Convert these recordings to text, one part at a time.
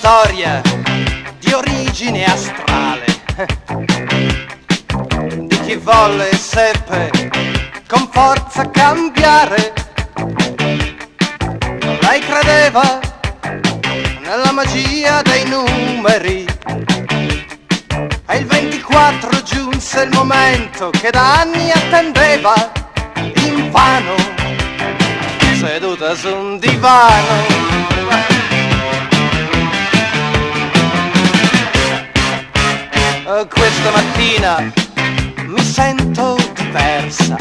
storia di origine astrale, di chi volle e seppe con forza cambiare. Lei credeva nella magia dei numeri e il 24 giunse il momento che da anni attendeva invano, seduta su un divano. Questa mattina mi sento diversa,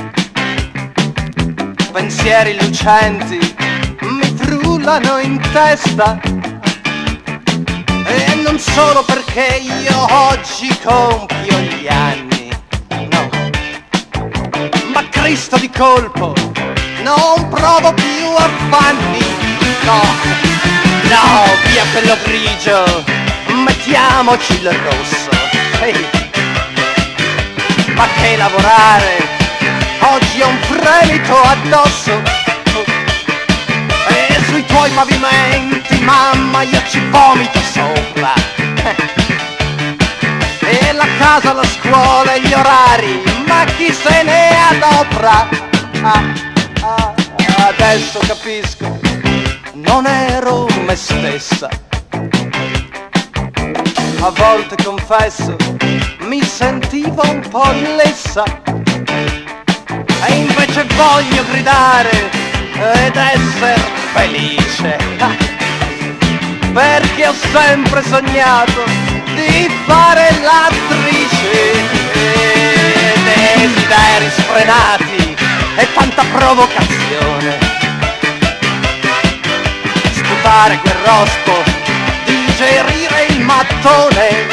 pensieri lucenti mi frullano in testa, e non solo perché io oggi compio gli anni, no, ma Cristo di colpo non provo più affanni, no, no, via quello grigio, mettiamoci il rosso, ehi. Ma che lavorare, oggi ho un fremito addosso, e sui tuoi pavimenti, mamma, io ci vomito sopra, e la casa, la scuola e gli orari, ma chi se ne adopera? Adesso capisco, non ero me stessa. A volte confesso, mi sentivo un po' lessa, e invece voglio gridare ed essere felice, perché ho sempre sognato di fare l'attrice. Desideri sfrenati e tanta provocazione, sputare quel rospo, digerire il mattone,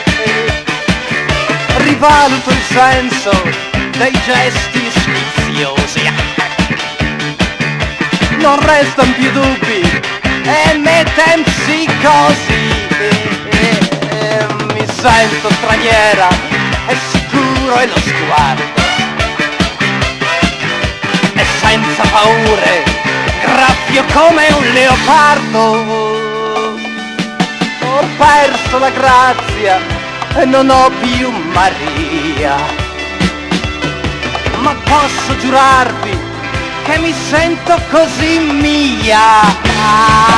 rivaluto il senso dei gesti sfiziosi, non restano più dubbi e metempsicosi, mi sento straniera e sicuro è lo sguardo, e senza paure graffio come un leopardo. Ho perso la grazia e non ho più Maria, ma posso giurarvi che mi sento così mia.